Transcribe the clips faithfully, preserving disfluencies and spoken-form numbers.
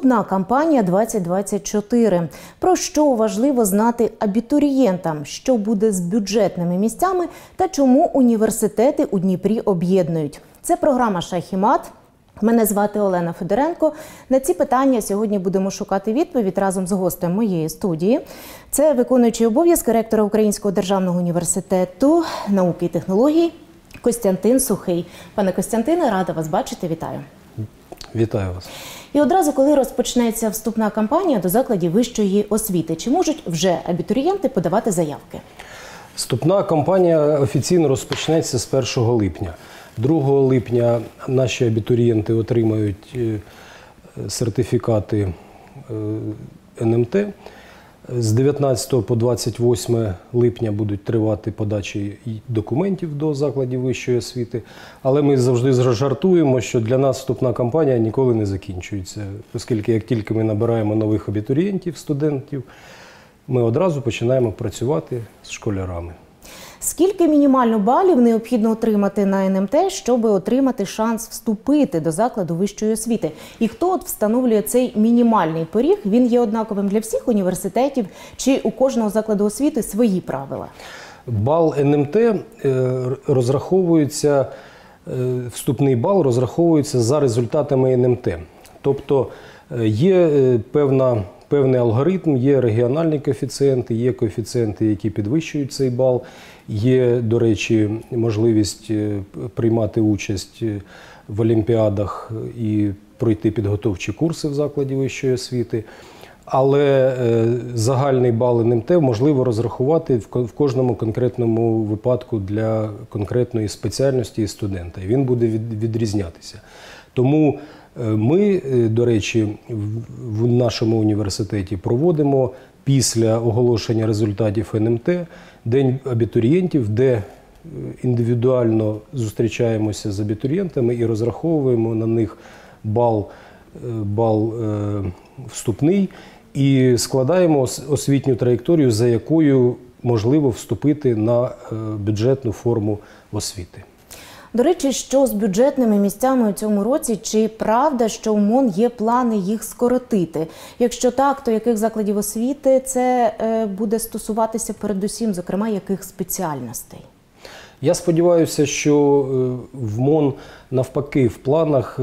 Вступна кампанія двадцять двадцять чотири. Про що важливо знати абітурієнтам, що буде з бюджетними місцями та чому університети у Дніпрі об'єднують. Це програма «Шах і мат». Мене звати Олена Федоренко. На ці питання сьогодні будемо шукати відповідь разом з гостем моєї студії. Це виконуючий обов'язки ректора Українського державного університету науки і технологій Костянтин Сухий. Пане Костянтине, рада вас бачити. Вітаю. Вітаю вас. І одразу, коли розпочнеться вступна кампанія до закладів вищої освіти, чи можуть вже абітурієнти подавати заявки? Вступна кампанія офіційно розпочнеться з першого липня. другого липня наші абітурієнти отримають сертифікати ен ем те. З дев'ятнадцятого по двадцять восьме липня будуть тривати подачі документів до закладів вищої освіти. Але ми завжди жартуємо, що для нас вступна кампанія ніколи не закінчується. Оскільки як тільки ми набираємо нових абітурієнтів, студентів, ми одразу починаємо працювати з школярами. Скільки мінімально балів необхідно отримати на ен ем те, щоб отримати шанс вступити до закладу вищої освіти? І хто от встановлює цей мінімальний поріг? Він є однаковим для всіх університетів чи у кожного закладу освіти свої правила? Бал ен ем те розраховується, вступний бал розраховується за результатами ен ем те. Тобто є певна Певний алгоритм, є регіональні коефіцієнти, є коефіцієнти, які підвищують цей бал. Є, до речі, можливість приймати участь в олімпіадах і пройти підготовчі курси в закладі вищої освіти. Але загальний бал ен ем те можливо розрахувати в кожному конкретному випадку для конкретної спеціальності і студента. І він буде відрізнятися. Тому ми, до речі, в нашому університеті проводимо після оголошення результатів ен ем те День абітурієнтів, де індивідуально зустрічаємося з абітурієнтами і розраховуємо на них бал, бал вступний і складаємо освітню траєкторію, за якою можливо вступити на бюджетну форму освіти. До речі, що з бюджетними місцями у цьому році? Чи правда, що у МОН є плани їх скоротити? Якщо так, то яких закладів освіти це буде стосуватися передусім, зокрема, яких спеціальностей? Я сподіваюся, що в МОН навпаки в планах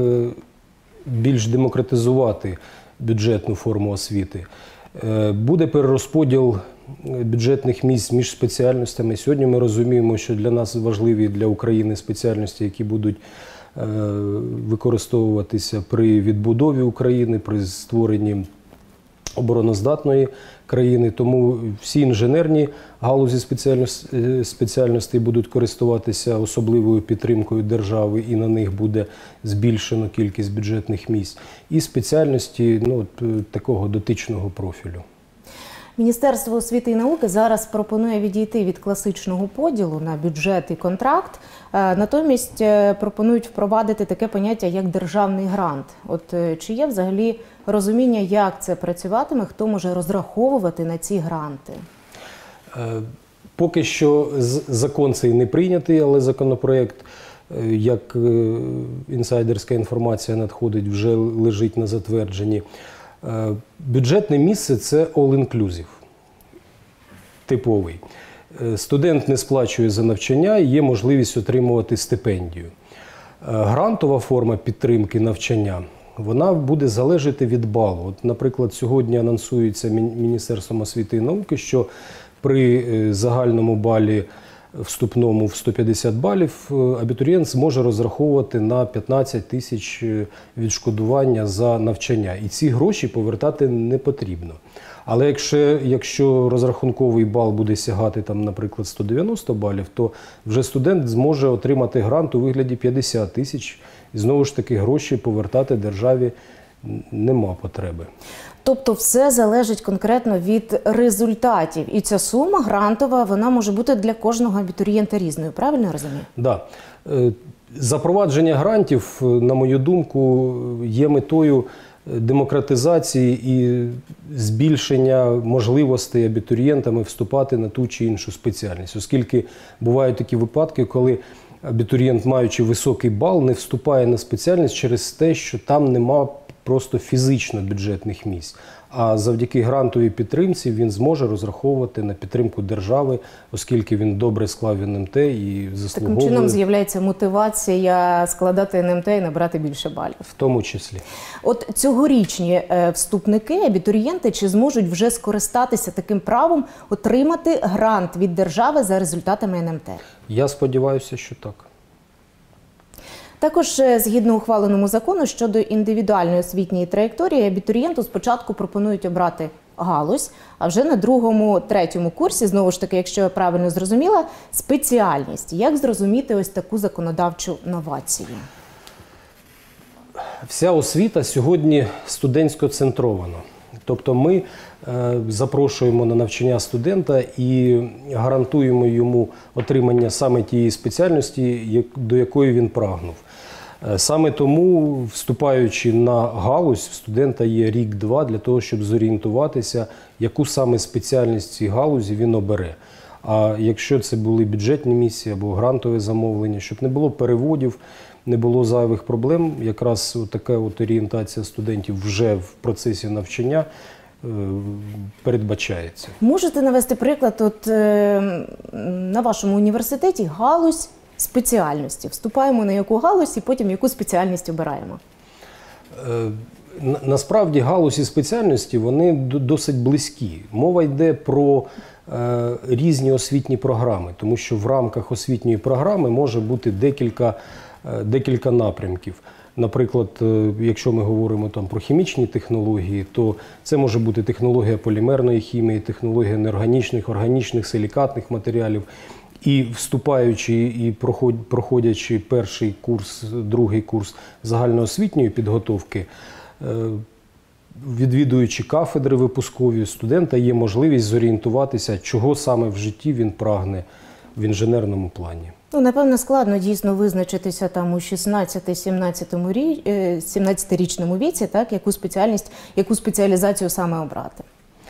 більш демократизувати бюджетну форму освіти. Буде перерозподіл бюджетних місць між спеціальностями. Сьогодні ми розуміємо, що для нас важливі для України спеціальності, які будуть використовуватися при відбудові України, при створенні обороноздатної країни. Тому всі інженерні галузі спеціальностей будуть користуватися особливою підтримкою держави, і на них буде збільшено кількість бюджетних місць. І спеціальності ну, такого дотичного профілю. Міністерство освіти і науки зараз пропонує відійти від класичного поділу на бюджет і контракт. Натомість пропонують впровадити таке поняття, як державний грант. От чи є взагалі розуміння, як це працюватиме, хто може розраховувати на ці гранти? Поки що закон цей не прийнятий, але законопроект, як інсайдерська інформація надходить, вже лежить на затвердженні. Бюджетне місце – це all-inclusive, типовий. Студент не сплачує за навчання і є можливість отримувати стипендію. Грантова форма підтримки навчання, вона буде залежати від балу. От, наприклад, сьогодні анонсується Міністерством освіти і науки, що при загальному балі вступному в сто п'ятдесят балів абітурієнт зможе розраховувати на п'ятнадцять тисяч відшкодування за навчання. І ці гроші повертати не потрібно. Але якщо, якщо розрахунковий бал буде сягати, там, наприклад, сто дев'яносто балів, то вже студент зможе отримати грант у вигляді п'ятдесят тисяч. І знову ж таки гроші повертати державі нема потреби. Тобто все залежить конкретно від результатів. І ця сума грантова, вона може бути для кожного абітурієнта різною. Правильно я розумію? Так. Запровадження грантів, на мою думку, є метою демократизації і збільшення можливостей абітурієнтами вступати на ту чи іншу спеціальність. Оскільки бувають такі випадки, коли абітурієнт, маючи високий бал, не вступає на спеціальність через те, що там нема просто фізично бюджетних місць. А завдяки грантовій підтримці він зможе розраховувати на підтримку держави, оскільки він добре склав ен ем те і заслуговує. Таким чином з'являється мотивація складати ен ем те і набрати більше балів. В тому числі. От цьогорічні вступники, абітурієнти, чи зможуть вже скористатися таким правом отримати грант від держави за результатами ен ем те? Я сподіваюся, що так. Також, згідно ухваленому закону щодо індивідуальної освітньої траєкторії, абітурієнту спочатку пропонують обрати галузь, а вже на другому, третьому курсі, знову ж таки, якщо я правильно зрозуміла, спеціальність. Як зрозуміти ось таку законодавчу новацію? Вся освіта сьогодні студентсько-центрована. Тобто ми е, запрошуємо на навчання студента і гарантуємо йому отримання саме тієї спеціальності, як, до якої він прагнув. Е, саме тому, вступаючи на галузь, в студента є рік-два для того, щоб зорієнтуватися, яку саме спеціальність цій галузі він обере. А якщо це були бюджетні місії або грантове замовлення, щоб не було переводів, не було зайвих проблем, якраз така от орієнтація студентів вже в процесі навчання е, передбачається. Можете навести приклад, от е, на вашому університеті галузь спеціальності. Вступаємо на яку галузь і потім яку спеціальність обираємо? Е, на, насправді галузі спеціальності, вони досить близькі. Мова йде про е, різні освітні програми, тому що в рамках освітньої програми може бути декілька декілька напрямків. Наприклад, якщо ми говоримо там про хімічні технології, то це може бути технологія полімерної хімії, технологія неорганічних, органічних, силікатних матеріалів. І вступаючи і проходячи перший курс, другий курс загальноосвітньої підготовки, відвідуючи кафедри випускові, студента є можливість зорієнтуватися, чого саме в житті він прагне в інженерному плані. Ну, напевно, складно дійсно визначитися там у шістнадцяти-сімнадцятирічному віці, так, яку спеціальність, яку спеціалізацію саме обрати.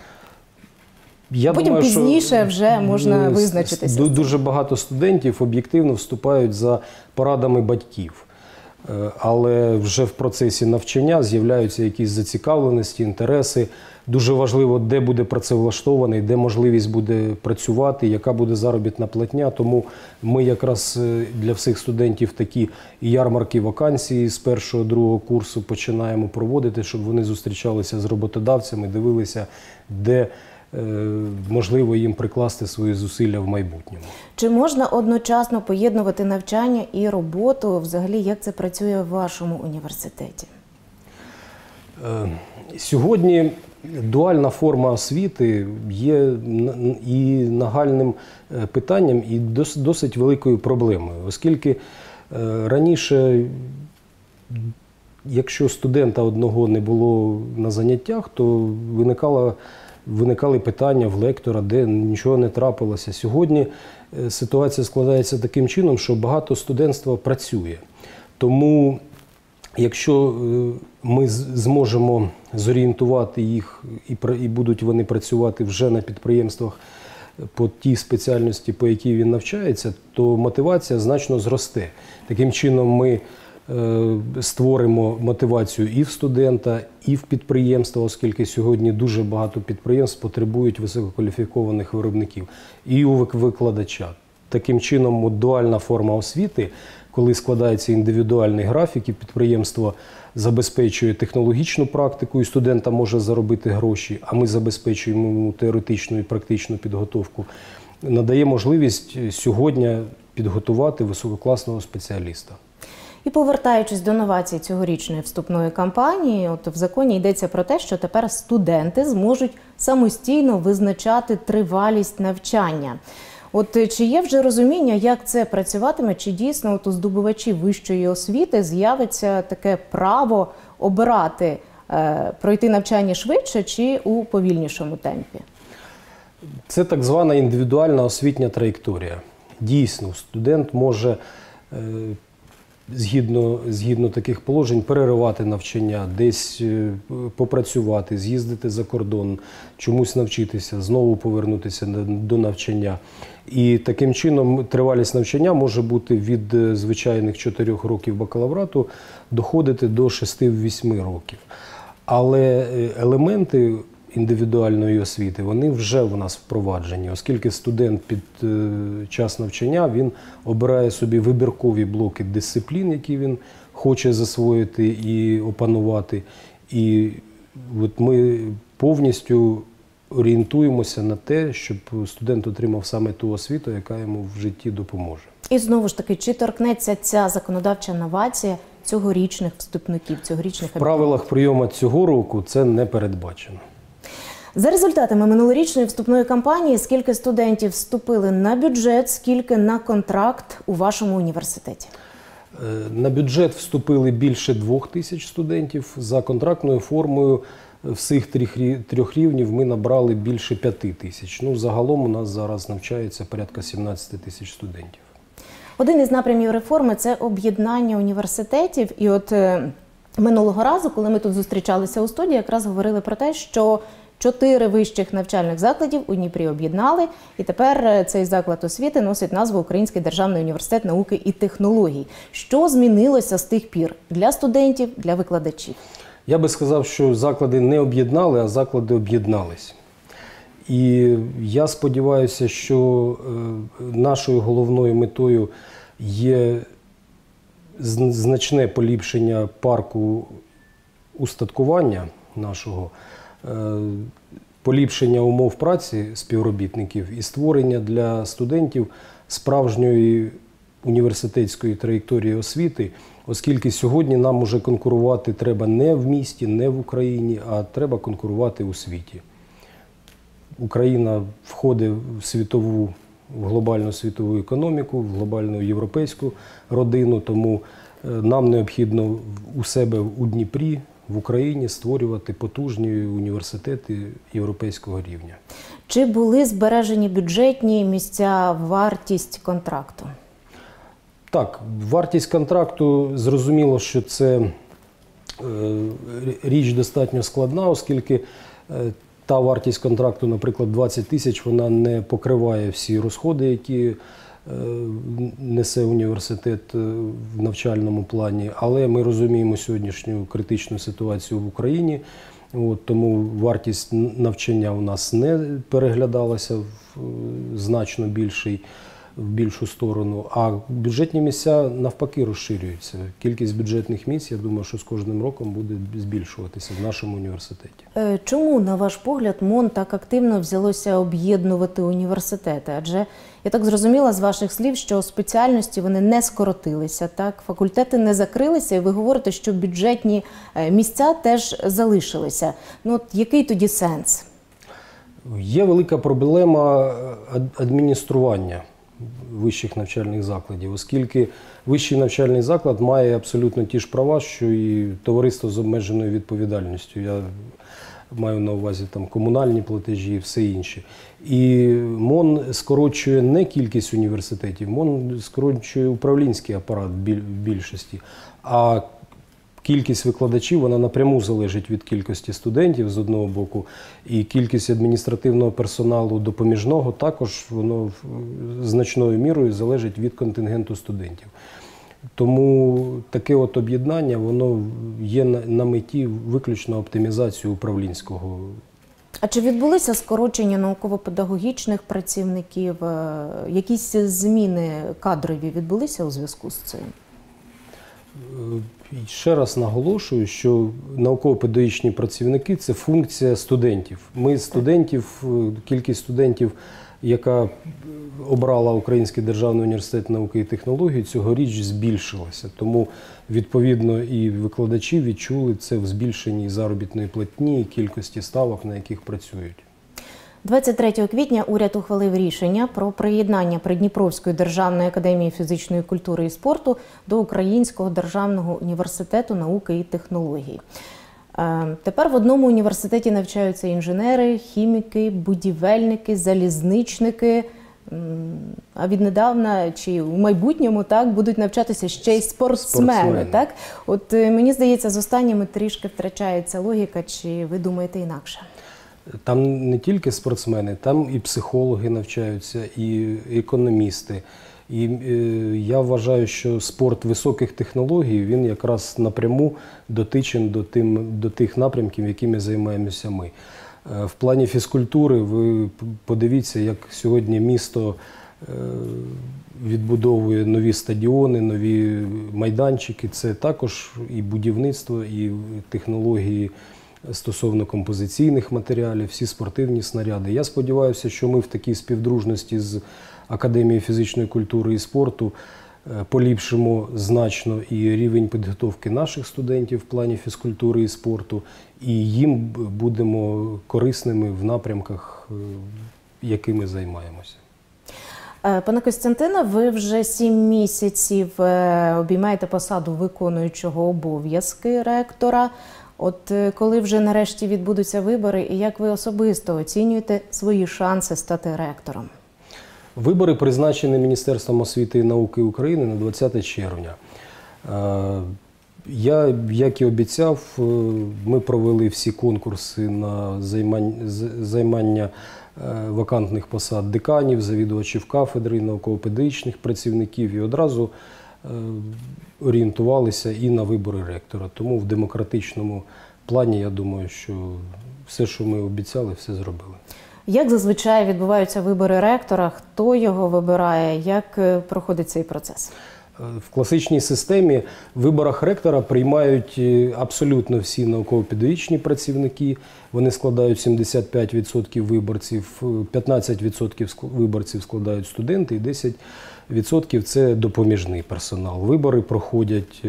Я Потім думаю, пізніше що вже можна визначитися. Дуже багато студентів об'єктивно вступають за порадами батьків. Але вже в процесі навчання з'являються якісь зацікавленості, інтереси. Дуже важливо, де буде працевлаштований, де можливість буде працювати, яка буде заробітна платня. Тому ми якраз для всіх студентів такі ярмарки вакансій з першого, другого курсу починаємо проводити, щоб вони зустрічалися з роботодавцями, дивилися, де можливо їм прикласти свої зусилля в майбутньому. Чи можна одночасно поєднувати навчання і роботу? Взагалі, як це працює в вашому університеті? Сьогодні дуальна форма освіти є і нагальним питанням, і досить великою проблемою, оскільки раніше, якщо студента одного не було на заняттях, то виникало Виникали питання в лектора, де нічого не трапилося. Сьогодні ситуація складається таким чином, що багато студентства працює. Тому, якщо ми зможемо зорієнтувати їх і будуть вони працювати вже на підприємствах по тій спеціальності, по якій він навчається, то мотивація значно зросте. Таким чином ми створимо мотивацію і в студента, і в підприємства, оскільки сьогодні дуже багато підприємств потребують висококваліфікованих виробників, і у викладача. Таким чином, дуальна форма освіти, коли складається індивідуальний графік, і підприємство забезпечує технологічну практику, і студента може заробити гроші, а ми забезпечуємо йому теоретичну і практичну підготовку, надає можливість сьогодні підготувати висококласного спеціаліста. І повертаючись до новацій цьогорічної вступної кампанії, от в законі йдеться про те, що тепер студенти зможуть самостійно визначати тривалість навчання. От чи є вже розуміння, як це працюватиме, чи дійсно от у здобувачів вищої освіти з'явиться таке право обирати, е, пройти навчання швидше чи у повільнішому темпі? Це так звана індивідуальна освітня траєкторія. Дійсно, студент може е, згідно, згідно таких положень переривати навчання, десь попрацювати, з'їздити за кордон, чомусь навчитися, знову повернутися до навчання. І таким чином тривалість навчання може бути від звичайних чотирьох років бакалаврату доходити до шести-восьми років. Але елементи індивідуальної освіти, вони вже в нас впроваджені, оскільки студент під час навчання, він обирає собі вибіркові блоки дисциплін, які він хоче засвоїти і опанувати. І от ми повністю орієнтуємося на те, щоб студент отримав саме ту освіту, яка йому в житті допоможе. І знову ж таки, чи торкнеться ця законодавча новація цьогорічних вступників, цьогорічних абітурієнтів? В правилах прийому цього року це не передбачено. За результатами минулорічної вступної кампанії, скільки студентів вступили на бюджет, скільки на контракт у вашому університеті? На бюджет вступили більше двох тисяч студентів. За контрактною формою всіх трьох рівнів ми набрали більше п'яти тисяч. Ну, загалом у нас зараз навчається порядка сімнадцяти тисяч студентів. Один із напрямів реформи – це об'єднання університетів. І от е, минулого разу, коли ми тут зустрічалися у студії, якраз говорили про те, що чотири вищих навчальних закладів у Дніпрі об'єднали, і тепер цей заклад освіти носить назву Український державний університет науки і технологій. Що змінилося з тих пір для студентів, для викладачів? Я би сказав, що заклади не об'єднали, а заклади об'єднались. І я сподіваюся, що нашою головною метою є значне поліпшення парку устаткування нашого, поліпшення умов праці співробітників і створення для студентів справжньої університетської траєкторії освіти, оскільки сьогодні нам уже конкурувати треба не в місті, не в Україні, а треба конкурувати у світі. Україна входить в світову, в глобальну світову економіку, в глобальну європейську родину, тому нам необхідно у себе у Дніпрі, в Україні створювати потужні університети європейського рівня. Чи були збережені бюджетні місця, вартість контракту? Так, вартість контракту, зрозуміло, що це е, річ достатньо складна, оскільки е, та вартість контракту, наприклад, двадцять тисяч, вона не покриває всі розходи, які е, несе університет в навчальному плані. Але ми розуміємо сьогоднішню критичну ситуацію в Україні, от, тому вартість навчання у нас не переглядалася в значно більший в більшу сторону, а бюджетні місця навпаки розширюються. Кількість бюджетних місць, я думаю, що з кожним роком буде збільшуватися в нашому університеті. Чому, на ваш погляд, МОН так активно взялося об'єднувати університети? Адже я так зрозуміла з ваших слів, що спеціальності вони не скоротилися, так? Факультети не закрилися, і ви говорите, що бюджетні місця теж залишилися. Ну, от який тоді сенс? Є велика проблема адміністрування вищих навчальних закладів, оскільки вищий навчальний заклад має абсолютно ті ж права, що і товариство з обмеженою відповідальністю. Я маю на увазі там комунальні платежі і все інше. І МОН скорочує не кількість університетів, МОН скорочує управлінський апарат в більшості, а кількість викладачів, вона напряму залежить від кількості студентів з одного боку, і кількість адміністративного персоналу допоміжного також воно значною мірою залежить від контингенту студентів. Тому таке от об'єднання, воно є на меті виключно оптимізацію управлінського. А чи відбулися скорочення науково-педагогічних працівників? Якісь зміни кадрові відбулися у зв'язку з цим? Ще раз наголошую, що науково-педагогічні працівники – це функція студентів. Ми студентів, кількість студентів, яка обрала Український державний університет науки і технологій, цьогоріч збільшилася. Тому, відповідно, і викладачі відчули це в збільшенні заробітної платні і кількості ставок, на яких працюють. двадцять третього квітня уряд ухвалив рішення про приєднання Придніпровської державної академії фізичної культури і спорту до Українського державного університету науки і технологій. Тепер в одному університеті навчаються інженери, хіміки, будівельники, залізничники. а віднедавна чи в майбутньому так будуть навчатися ще й спортсмени. Спортсмени. Так? От мені здається, з останніми трішки втрачається логіка, чи ви думаєте інакше? Там не тільки спортсмени, там і психологи навчаються, і економісти. І е, я вважаю, що спорт високих технологій, він якраз напряму дотичен до, тим, до тих напрямків, якими займаємося ми. Е, в плані фізкультури ви подивіться, як сьогодні місто е, відбудовує нові стадіони, нові майданчики. Це також і будівництво, і технології стосовно композиційних матеріалів, всі спортивні снаряди. Я сподіваюся, що ми в такій співдружності з Академією фізичної культури і спорту поліпшимо значно і рівень підготовки наших студентів в плані фізкультури і спорту, і їм будемо корисними в напрямках, якими займаємося. Пане Костянтине, ви вже сім місяців обіймаєте посаду виконуючого обов'язки ректора. От коли вже нарешті відбудуться вибори, і як ви особисто оцінюєте свої шанси стати ректором? Вибори призначені Міністерством освіти і науки України на двадцяте червня. Я, як і обіцяв, ми провели всі конкурси на займання вакантних посад деканів, завідувачів кафедри, науково-педагогічних працівників і одразу орієнтувалися і на вибори ректора. Тому в демократичному плані, я думаю, що все, що ми обіцяли, все зробили. Як зазвичай відбуваються вибори ректора? Хто його вибирає? Як проходить цей процес? В класичній системі в виборах ректора приймають абсолютно всі науково-педагогічні працівники. Вони складають сімдесят п'ять відсотків виборців, п'ятнадцять відсотків виборців складають студенти і десять відсотків це допоміжний персонал. Вибори проходять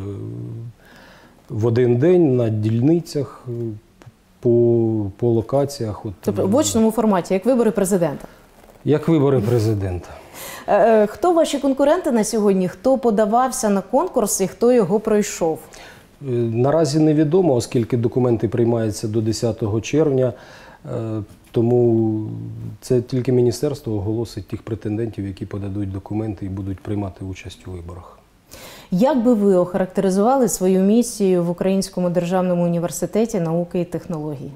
в один день на дільницях, по, по локаціях. Тобто в очному форматі, як вибори президента? Як вибори президента. Хто ваші конкуренти на сьогодні? Хто подавався на конкурс і хто його пройшов? Наразі невідомо, оскільки документи приймаються до десятого червня, тому це тільки міністерство оголосить тих претендентів, які подадуть документи і будуть приймати участь у виборах. Як би ви охарактеризували свою місію в Українському державному університеті науки і технологій?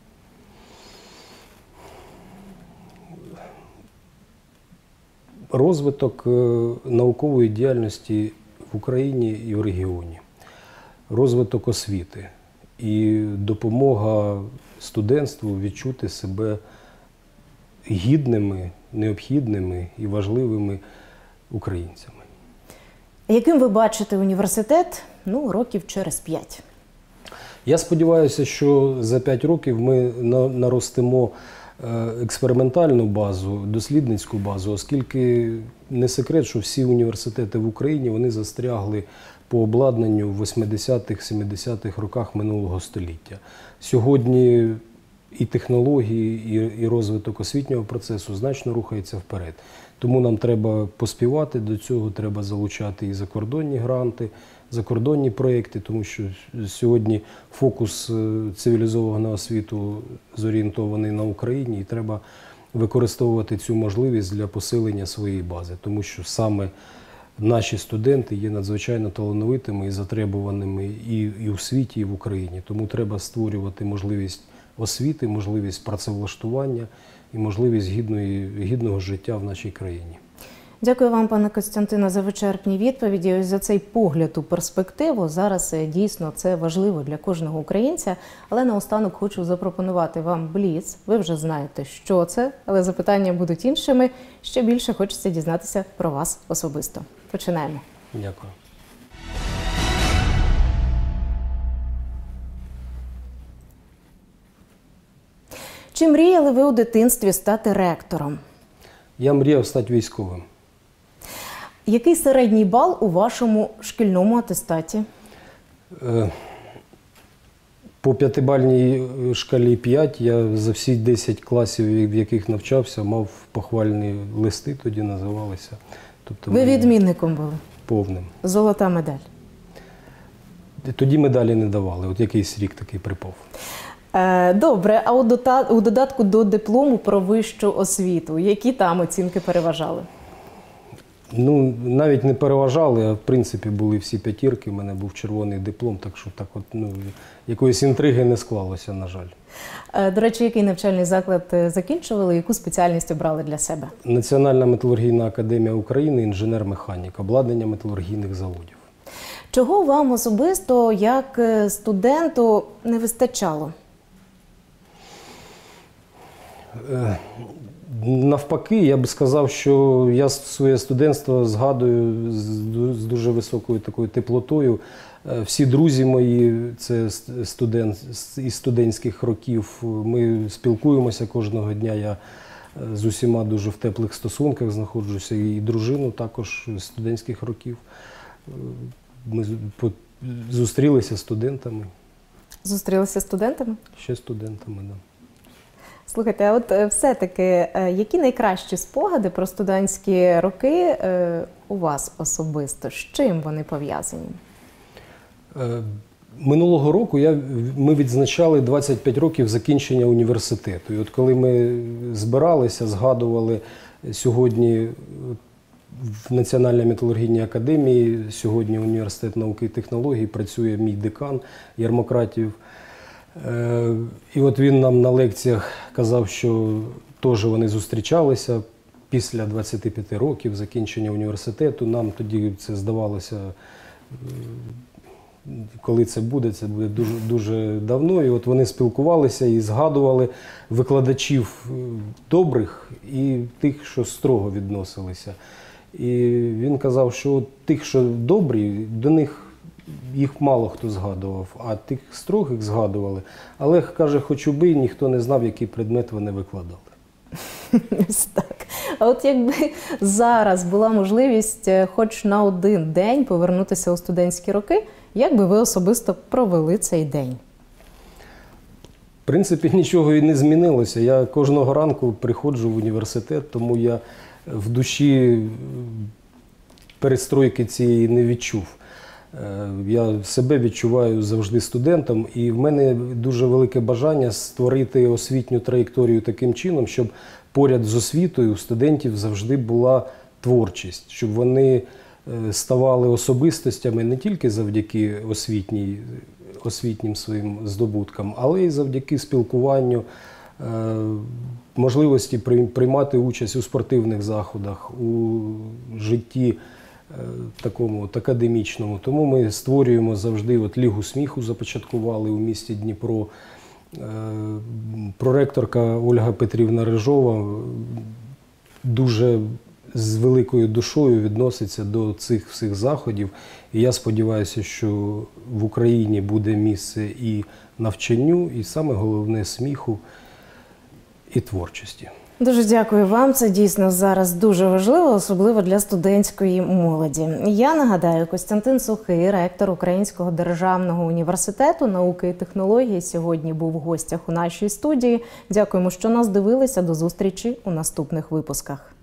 Розвиток наукової діяльності в Україні і в регіоні, розвиток освіти і допомога студентству відчути себе гідними, необхідними і важливими українцями. Яким ви бачите університет, ну, років через п'ять? Я сподіваюся, що за п'ять років ми наростимо експериментальну базу, дослідницьку базу, оскільки не секрет, що всі університети в Україні, вони застрягли по обладнанню в восьмидесятих-сімдесятих роках минулого століття. Сьогодні і технології, і, і розвиток освітнього процесу значно рухається вперед. Тому нам треба поспівати до цього, треба залучати і закордонні гранти, закордонні проєкти, тому що сьогодні фокус цивілізованого світу зорієнтований на Україні, і треба використовувати цю можливість для посилення своєї бази, тому що саме наші студенти є надзвичайно талановитими і затребуваними і, і у світі, і в Україні. Тому треба створювати можливість освіти, можливість працевлаштування і можливість гідної, гідного життя в нашій країні. Дякую вам, пане Костянтине, за вичерпні відповіді. Ось за цей погляд у перспективу. Зараз дійсно це важливо для кожного українця. Але наостанок хочу запропонувати вам бліц. Ви вже знаєте, що це, але запитання будуть іншими. Ще більше хочеться дізнатися про вас особисто. Починаємо. Дякую. Чи мріяли ви у дитинстві стати ректором? Я мріяв стати військовим. Який середній бал у вашому шкільному атестаті? По п'ятибальній шкалі п'ять. Я за всі десять класів, в яких навчався, мав похвальні листи, тоді називалися. Тобто ви відмінником були? Повним. Золота медаль? Тоді медалі не давали, от якийсь рік такий припав. Добре, а у додатку до диплому про вищу освіту, які там оцінки переважали? Ну, навіть не переважали, а в принципі були всі п'ятірки, у мене був червоний диплом, так що так от, ну, якоїсь інтриги не склалося, на жаль. До речі, який навчальний заклад закінчували, яку спеціальність обрали для себе? Національна металургійна академія України, інженер-механік, обладнання металургійних заводів. Чого вам особисто, як студенту, не вистачало? Навпаки, я б сказав, що я своє студентство згадую з дуже високою такою теплотою. Всі друзі мої, це студент, із студентських років, ми спілкуємося кожного дня, я з усіма дуже в теплих стосунках знаходжуся, і дружину також з студентських років. Ми зустрілися з студентами. Зустрілися з студентами? Ще студентами, так. Да. Слухайте, а от все-таки, які найкращі спогади про студентські роки у вас особисто? З чим вони пов'язані? Минулого року я, ми відзначали двадцять п'ять років закінчення університету. І от коли ми збиралися, згадували сьогодні в Національній металургійній академії, сьогодні університет науки і технологій, працює мій декан Ярмократів. І от він нам на лекціях казав, що теж вони зустрічалися після двадцяти п'яти років закінчення університету. Нам тоді це здавалося, коли це буде, це буде дуже, дуже давно. І от вони спілкувалися і згадували викладачів добрих і тих, що строго відносилися. І він казав, що тих, що добрі, до них їх мало хто згадував, а тих строгих згадували. Але, каже, хоч уби, ніхто не знав, який предмет вони викладали. Ось так. А от якби зараз була можливість хоч на один день повернутися у студентські роки, як би ви особисто провели цей день? В принципі, нічого і не змінилося. Я кожного ранку приходжу в університет, тому я в душі перестройки цієї не відчув. Я себе відчуваю завжди студентом, і в мене дуже велике бажання створити освітню траєкторію таким чином, щоб поряд з освітою у студентів завжди була творчість, щоб вони ставали особистостями не тільки завдяки освітній, освітнім своїм здобуткам, але й завдяки спілкуванню, можливості приймати участь у спортивних заходах, у житті такому от академічному. Тому ми створюємо завжди, от Лігу сміху започаткували у місті Дніпро. Проректорка Ольга Петрівна Рижова дуже з великою душою відноситься до цих всіх заходів. І я сподіваюся, що в Україні буде місце і навчанню, і саме головне сміху і творчості. Дуже дякую вам. Це дійсно зараз дуже важливо, особливо для студентської молоді. Я нагадаю, Костянтин Сухий, ректор Українського державного університету науки і технологій, сьогодні був в гостях у нашій студії. Дякуємо, що нас дивилися. До зустрічі у наступних випусках.